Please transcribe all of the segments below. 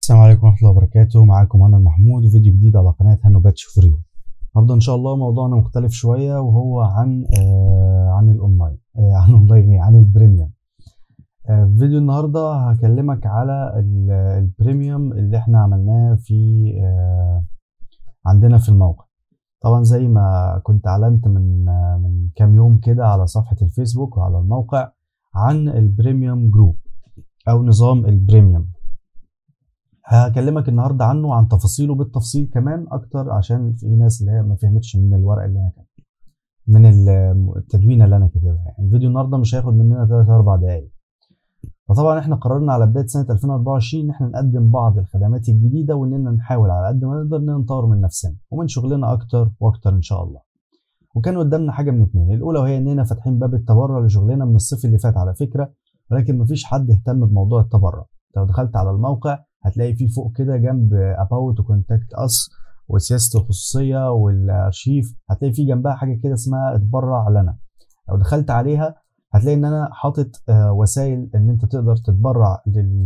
السلام عليكم ورحمة الله وبركاته. معاكم أنا محمود وفيديو جديد على قناة هانو باتش فور يو. النهارده إن شاء الله موضوعنا مختلف شوية، وهو عن الأونلاين عن أونلاين عن البريميوم. فيديو النهارده هكلمك على البريميوم اللي احنا عملناه في عندنا في الموقع. طبعا زي ما كنت اعلنت من كام يوم كده على صفحة الفيسبوك وعلى الموقع عن البريميوم جروب أو نظام البريميوم. هكلمك النهارده عنه وعن تفاصيله بالتفصيل كمان اكتر، عشان في ناس اللي هي ما فهمتش من الورقه اللي انا كاتبها، من التدوينه اللي انا كاتبها. يعني الفيديو النهارده مش هياخد مننا 3 4 دقايق. فطبعا احنا قررنا على بدايه سنه 2024 ان احنا نقدم بعض الخدمات الجديده، واننا نحاول على قد ما نقدر ان نطور من نفسنا ومن شغلنا اكتر واكتر ان شاء الله. وكان قدامنا حاجه من اتنين، الاولى وهي اننا فاتحين باب التبرع لشغلنا من الصيف اللي فات على فكره، ولكن مفيش حد اهتم بموضوع التبرع. لو دخلت على الموقع هتلاقي فيه فوق كده جنب about وكونتاكت اس وسياسة الخصوصية والارشيف، هتلاقي فيه جنبها حاجة كده اسمها اتبرع لنا. لو دخلت عليها هتلاقي ان انا حاطط وسائل ان انت تقدر تتبرع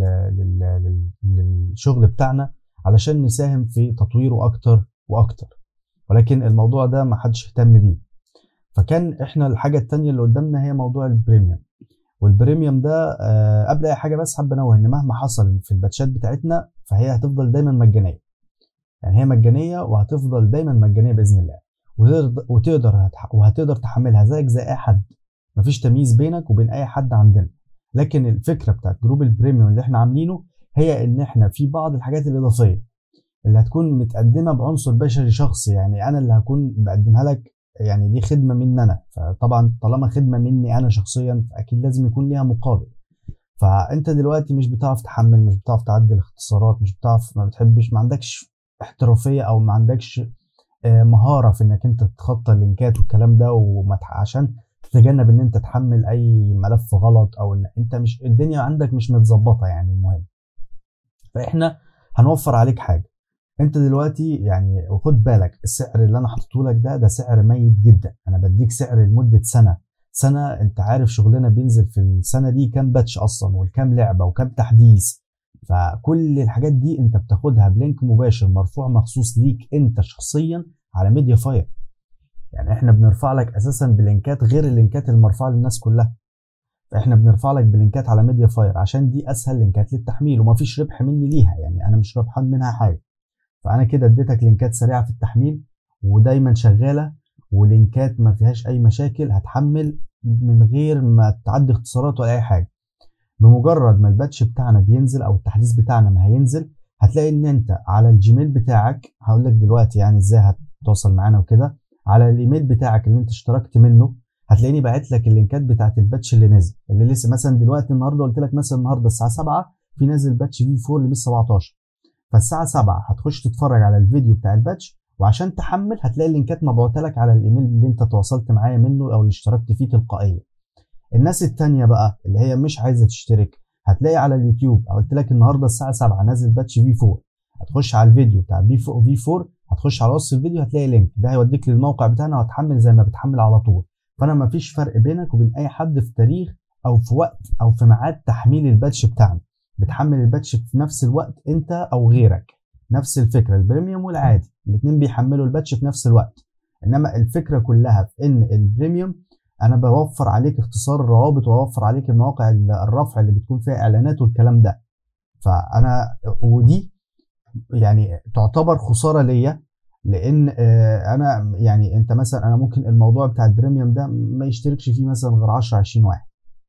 للشغل بتاعنا علشان نساهم في تطويره اكتر واكتر، ولكن الموضوع ده ما حدش اهتم بيه. فكان احنا الحاجة التانية اللي قدامنا هي موضوع البريميوم. والبريميوم ده قبل اي حاجه بس حابب انوه ان مهما حصل في الباتشات بتاعتنا فهي هتفضل دايما مجانيه. يعني هي مجانيه وهتفضل دايما مجانيه باذن الله، وهتقدر تحملها زيك زي اي حد، مفيش تمييز بينك وبين اي حد عندنا. لكن الفكره بتاعت جروب البريميوم اللي احنا عاملينه هي ان احنا في بعض الحاجات الاضافيه اللي هتكون متقدمه بعنصر بشري شخصي، يعني انا اللي هكون بقدمها لك. يعني دي خدمه مني انا، فطبعا طالما خدمه مني انا شخصيا فاكيد لازم يكون ليها مقابل. فانت دلوقتي مش بتعرف تحمل، مش بتعرف تعدل اختصارات، مش بتعرف، ما بتحبش، ما عندكش احترافيه او ما عندكش مهاره في انك انت تتخطى اللينكات والكلام ده، عشان تتجنب ان انت تحمل اي ملف غلط، او ان انت مش الدنيا عندك مش متظبطه. يعني المهم فاحنا هنوفر عليك حاجه. انت دلوقتي يعني وخد بالك السعر اللي انا حاطه لك ده سعر ميت جدا. انا بديك سعر لمده سنه. انت عارف شغلنا بينزل في السنه دي كام باتش اصلا، والكام لعبه وكام تحديث. فكل الحاجات دي انت بتاخدها بلينك مباشر مرفوع مخصوص ليك انت شخصيا على ميديا فاير. يعني احنا بنرفع لك اساسا بلينكات غير اللينكات المرفوعه للناس كلها. فاحنا بنرفع لك بلينكات على ميديا فاير عشان دي اسهل لينكات للتحميل ومفيش ربح مني ليها، يعني انا مش ربحان منها حاجه. فانا كده اديتك لينكات سريعه في التحميل ودايما شغاله، ولينكات ما فيهاش اي مشاكل، هتحمل من غير ما تعدي اختصارات ولا اي حاجه. بمجرد ما الباتش بتاعنا بينزل او التحديث بتاعنا ما هينزل، هتلاقي ان انت على الجيميل بتاعك، هقول لك دلوقتي يعني ازاي هتتواصل معانا وكده. على الايميل بتاعك اللي انت اشتركت منه هتلاقيني باعت لك اللينكات بتاعت الباتش اللي نزل، اللي لسه مثلا دلوقتي النهارده قلت لك مثلا النهارده الساعه 7 في نازل باتش في 4 لبيس 17. فالساعه 7 هتخش تتفرج على الفيديو بتاع الباتش، وعشان تحمل هتلاقي اللينكات مبعوته لك على الايميل اللي انت تواصلت معايا منه او اللي اشتركت فيه تلقائيا. الناس التانية بقى اللي هي مش عايزه تشترك هتلاقي على اليوتيوب قلت لك النهارده الساعه 7 نازل باتش في 4. هتخش على الفيديو بتاع في 4، هتخش على وصف الفيديو هتلاقي لينك ده هيوديك للموقع بتاعنا وهتحمل زي ما بتحمل على طول. فانا مفيش فرق بينك وبين اي حد في تاريخ او في وقت او في ميعاد تحميل الباتش بتاعنا. بتحمل الباتش في نفس الوقت انت او غيرك، نفس الفكره. البريميوم والعادي الاثنين بيحملوا الباتش في نفس الوقت، انما الفكره كلها في ان البريميوم انا بوفر عليك اختصار الروابط واوفر عليك المواقع الرفع اللي بتكون فيها اعلانات والكلام ده. فانا ودي يعني تعتبر خساره ليا، لان انا يعني انت مثلا انا ممكن الموضوع بتاع البريميوم ده ما يشتركش فيه مثلا غير 10 20 واحد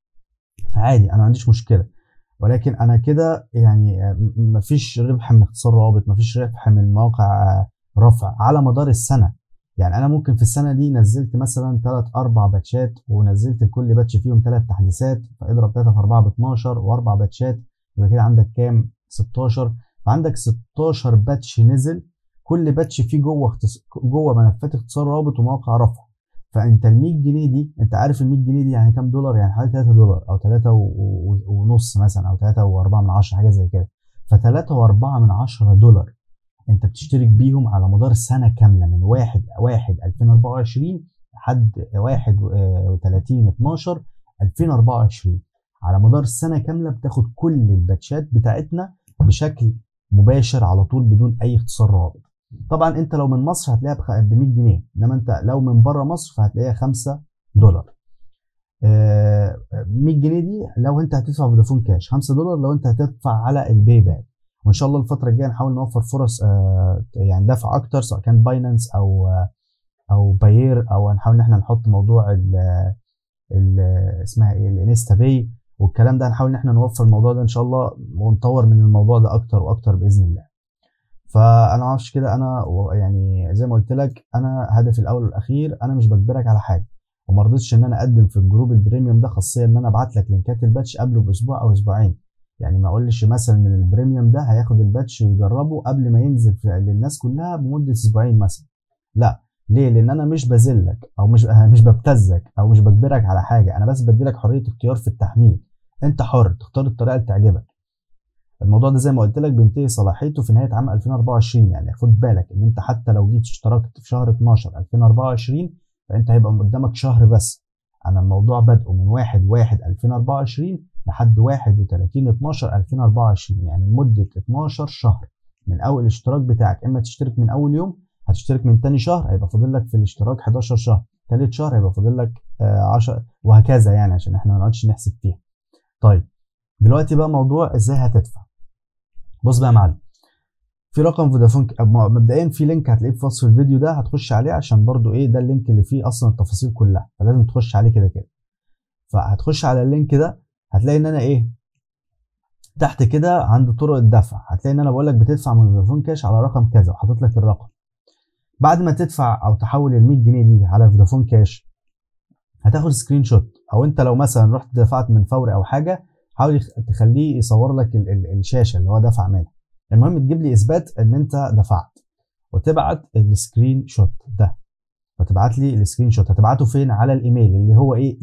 عادي، انا ما عنديش مشكله. ولكن انا كده يعني مفيش ربح من اختصار روابط، مفيش ربح من مواقع رفع على مدار السنه. يعني انا ممكن في السنه دي نزلت مثلا 3 4 باتشات، ونزلت لكل باتش فيهم 3 تحديثات، فاضرب 3 في 4 ب 12 و4 باتشات يبقى كده عندك كام؟ 16. فعندك 16 باتش نزل، كل باتش فيه جوه ملفات اختصار روابط ومواقع رفع. فانت ال 100 جنيه دي، انت عارف ال 100 جنيه دي يعني كام دولار؟ يعني حوالي 3 دولار او 3 ونص مثلا، او 3 و4 من 10 حاجه زي كده. ف 3 و4 من 10 دولار انت بتشترك بيهم على مدار سنه كامله من 1 2024 لحد 31 12 2024. على مدار السنه كامله بتاخد كل الباتشات بتاعتنا بشكل مباشر على طول بدون اي اختصار رابط. طبعا انت لو من مصر هتلاقيها ب 100 جنيه، انما انت لو من بره مصر فهتلاقيها $5. 100 جنيه دي لو انت هتدفع فودافون كاش، $5 لو انت هتدفع على الباي بال. وان شاء الله الفتره الجايه نحاول نوفر فرص يعني دفع اكتر، سواء كان باينانس او باير، او هنحاول ان احنا نحط موضوع ال اسمها ايه الانستا باي والكلام ده. هنحاول ان احنا نوفر الموضوع ده ان شاء الله ونطور من الموضوع ده اكتر واكتر باذن الله. فانا ما اعرفش كده، انا يعني زي ما قلت لك انا هدفي الاول والاخير انا مش بجبرك على حاجه، وما رضيتش ان انا اقدم في الجروب البريميوم ده خاصيه ان انا ابعت لك لينكات الباتش قبله باسبوع او اسبوعين. يعني ما اقولش مثلا ان البريميوم ده هياخد الباتش ويجربه قبل ما ينزل للناس كلها بمده اسبوعين مثلا. لا، ليه؟ لان انا مش بذلك او مش ببتزك او مش بجبرك على حاجه، انا بس بديلك حريه اختيار في التحميل. انت حر تختار الطريقه اللي تعجبك. الموضوع ده زي ما قلت لك بينتهي صلاحيته في نهايه عام 2024. يعني خد بالك ان انت حتى لو جيت اشتركت في شهر 12 2024 فانت هيبقى قدامك شهر بس. انا الموضوع بدأه من 1/1/2024 لحد 31/12/2024، يعني لمده 12 شهر من اول الاشتراك بتاعك. اما تشترك من اول يوم هتشترك من تاني شهر هيبقى فاضل لك في الاشتراك 11 شهر، تالت شهر هيبقى فاضل لك 10 وهكذا، يعني عشان احنا ما نقعدش نحسب فيها. طيب دلوقتي بقى موضوع ازاي هتدفع. بص بقى يا معلم، في رقم فودافون مبدئيا في لينك هتلاقيه في وصف الفيديو ده، هتخش عليه عشان برضو ايه ده اللينك اللي فيه اصلا التفاصيل كلها، فلازم تخش عليه كده كده. فهتخش على اللينك ده هتلاقي ان انا ايه تحت كده عند طرق الدفع، هتلاقي ان انا بقول لك بتدفع من فودافون كاش على رقم كذا وحاطط لك الرقم. بعد ما تدفع او تحول ال 100 جنيه دي على فودافون كاش هتاخد سكرين شوت، او انت لو مثلا رحت دفعت من فوري او حاجه حاول تخليه يصور لك الشاشه اللي هو دفع منها. المهم تجيب لي اثبات ان انت دفعت وتبعت السكرين شوت ده، فتبعت لي السكرين شوت. هتبعته فين؟ على الايميل اللي هو ايه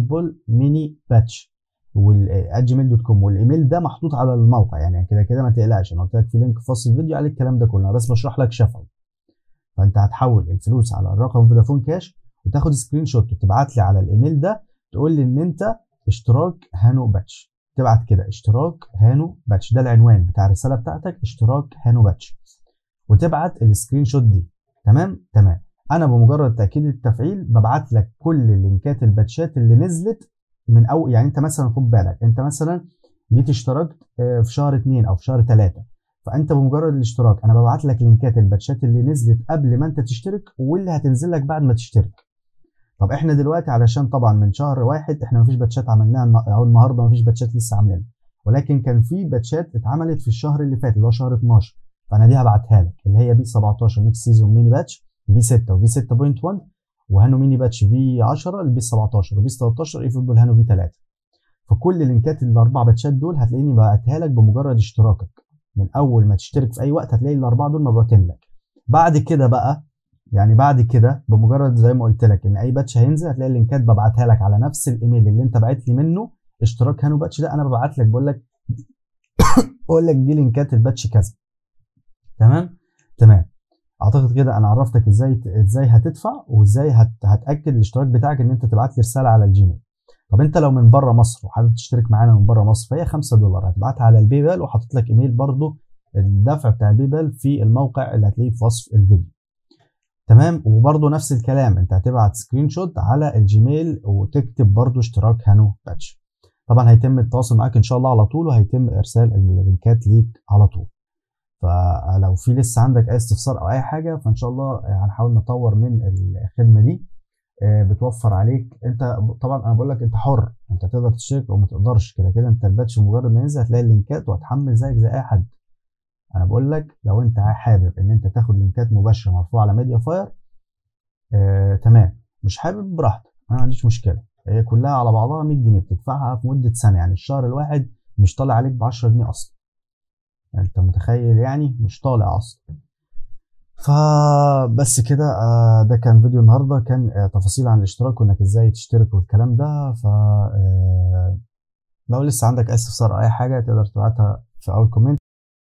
efootballmini@gmail.com، والايميل ده محطوط على الموقع. يعني كده كده ما تقلقش، انا قلت لك في لينك في وصف الفيديو على الكلام ده كله، انا بس بشرح لك شفوي. فانت هتحول الفلوس على الرقم فودافون كاش وتاخد سكرين شوت وتبعت لي على الايميل ده تقول لي ان انت اشتراك هانو باتش. تبعت كده اشتراك هانو باتش، ده العنوان بتاع الرساله بتاعتك، اشتراك هانو باتش، وتبعت السكرين شوت دي. تمام. انا بمجرد تاكيد التفعيل ببعت لك كل لينكات الباتشات اللي نزلت من يعني انت مثلا خد بالك، انت مثلا جيت اشتركت في شهر 2 او في شهر 3، فانت بمجرد الاشتراك انا ببعت لك لينكات الباتشات اللي نزلت قبل ما انت تشترك واللي هتنزل لك بعد ما تشترك. طب احنا دلوقتي علشان طبعا من شهر 1 احنا مفيش باتشات عملناها، او النهارده مفيش باتشات لسه عاملينها، ولكن كان في باتشات اتعملت في الشهر اللي فات اللي هو شهر 12، فانا دي هبعتها لك اللي هي بي 17 نيكست سيزون ميني باتش في 6 وفي 6.1 وهانو ميني باتش في 10 البي 17 وبي 13 اي فوتبول هانو في 3. فكل لينكات الاربع باتشات دول هتلاقيني بعتها لك بمجرد اشتراكك. من اول ما تشترك في اي وقت هتلاقي الاربعه دول مبعوتين لك. بعد كده بقى يعني بعد كده بمجرد زي ما قلت لك ان اي باتش هينزل هتلاقي اللينكات ببعتها لك على نفس الايميل اللي انت بعت لي منه اشتراك هانو باتش ده. انا ببعت لك بقول لك دي لينكات الباتش كذا. تمام. اعتقد كده انا عرفتك ازاي هتدفع وازاي هتاكد الاشتراك بتاعك ان انت تبعت لي رساله على الجيميل. طب انت لو من بره مصر وحابب تشترك معانا من بره مصر فهي $5 هتبعتها على الباي بال، وحاطط لك ايميل برضو الدفع بتاع الباي بال في الموقع اللي هتلاقيه في وصف الفيديو. تمام. وبرضو نفس الكلام انت هتبعت سكرين شوت على الجيميل وتكتب برضو اشتراك هانو باتش. طبعا هيتم التواصل معاك ان شاء الله على طول وهيتم ارسال اللينكات ليك على طول. فلو في لسه عندك اي استفسار او اي حاجه فان شاء الله هنحاول نطور من الخدمه دي. بتوفر عليك انت طبعا، انا بقول لك انت حر، انت تقدر تشترك او ما تقدرش، كده كده انت الباتش مجرد ما ينزل هتلاقي اللينكات وهتحمل زيك زي اي حد. انا بقول لك لو انت حابب ان انت تاخد لينكات مباشره مرفوعه على ميديا فاير تمام، مش حابب براحتك انا ما عنديش مشكله. هي كلها على بعضها 100 جنيه بتدفعها في مده سنه، يعني الشهر الواحد مش طالع عليك ب 10 جنيه اصلا. يعني انت متخيل؟ يعني مش طالع اصلا. فبس كده ده كان فيديو النهارده، كان تفاصيل عن الاشتراك وانك ازاي تشترك والكلام ده. ف لو لسه عندك اي استفسار او اي حاجه تقدر تبعتها في اول كومنت.